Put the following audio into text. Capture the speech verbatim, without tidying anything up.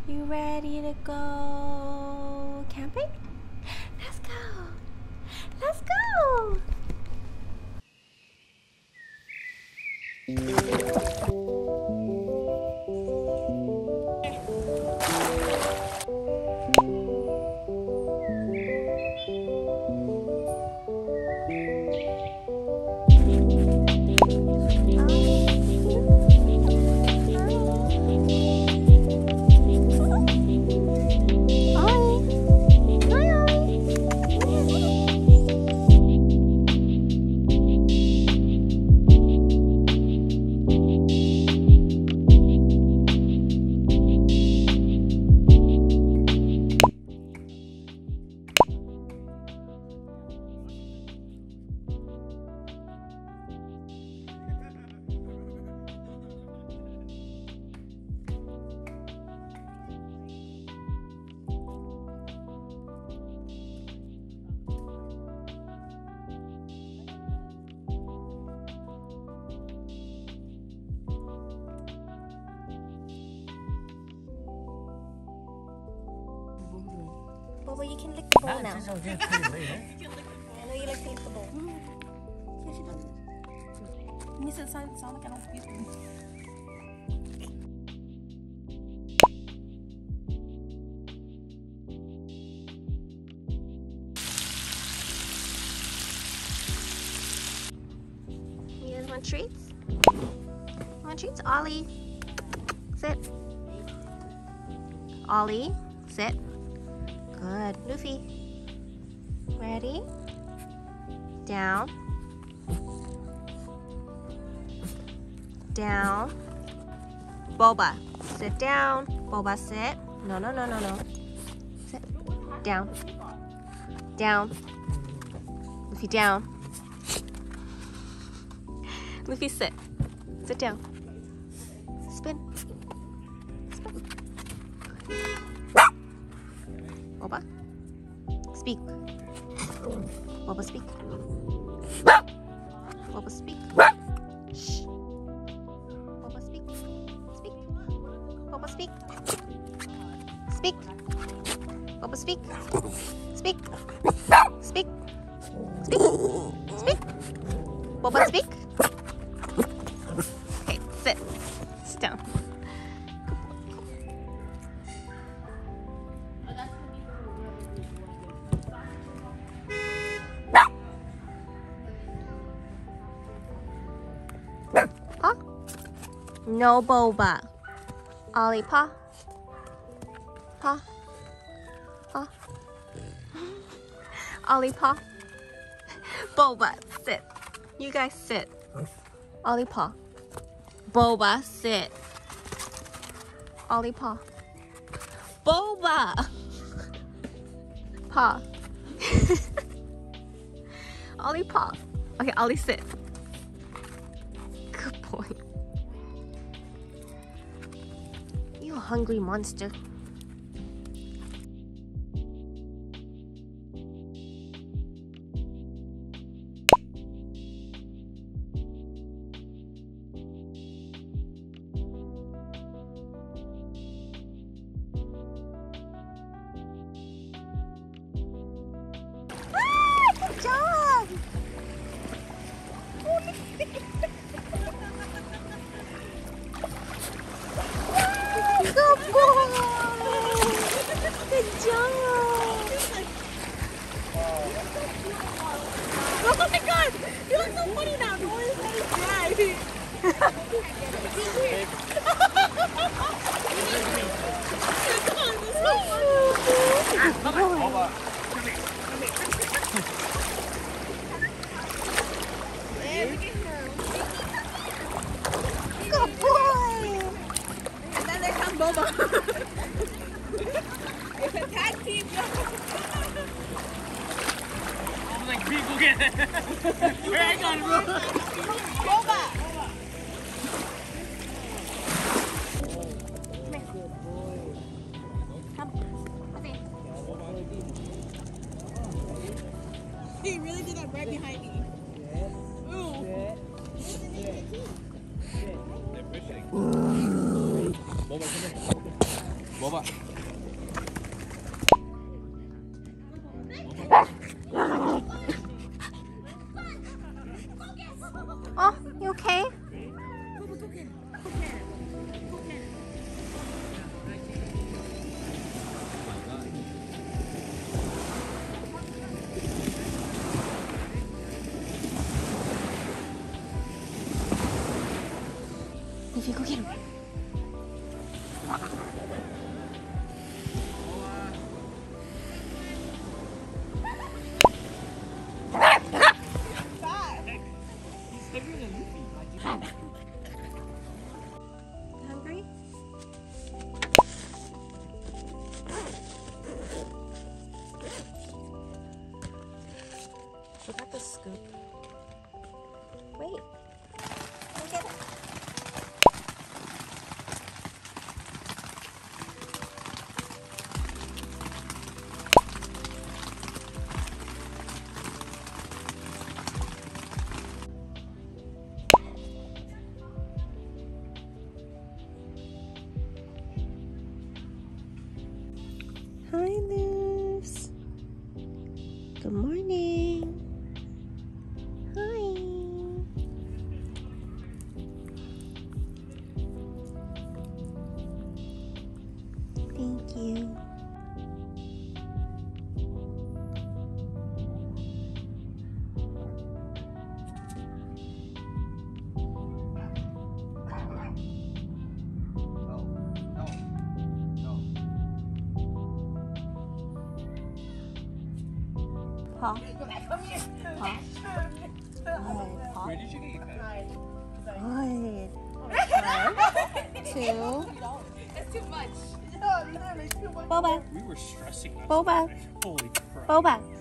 You ready to go camping? Let's go! Let's go! Boba, you can lick the bowl now. I know you like to lick the bowl. Yes, she does. You said sound, sound like I don't speak. You guys want treats? Want treats? Ollie, sit. Ollie, sit. Good. Luffy. Ready? Down. Down. Boba, sit down. Boba, sit. No, no, no, no, no. Sit. Down. Down. Luffy, down. Luffy, sit. Sit down. Spin. Spin. Boba, speak. Boba, speak. Boba, speak. Shh. Boba, speak. Speak. Boba, speak. Speak. Boba, speak. Speak. Speak. Speak. Speak. Boba, speak. Okay, sit. Sit down. Paw? No, Boba. Ollie, paw. Paw. Paw. Ollie, paw. Boba, sit. You guys sit. Ollie, paw. Boba, sit. Ollie, paw. Boba! Paw. Ollie, paw. Okay, Ollie, sit. Good boy. You hungry monster. Ah, good job! Good boy! Good job! Oh my god! You look so funny now! No one's saying hi! Come on, this is so funny! Good boy! And then there comes Boba. It's a tag team, yo! I'm like, people get it. Where I got it, bro? Boba! Come. Puppy. He really did that right behind me. Ooh. Boba, come here. Boba. Boba. Oh, you okay? Luffy, go get him. Hungry? Forgot the scoop. Wait. Go get it. Hi, Luz. Good morning. Hi. Thank you. Paw. Paw. Good. Paw. Where did you get your pet? Good. One, two. That's too much. Boba. We were stressing. Boba. Holy crap. Boba.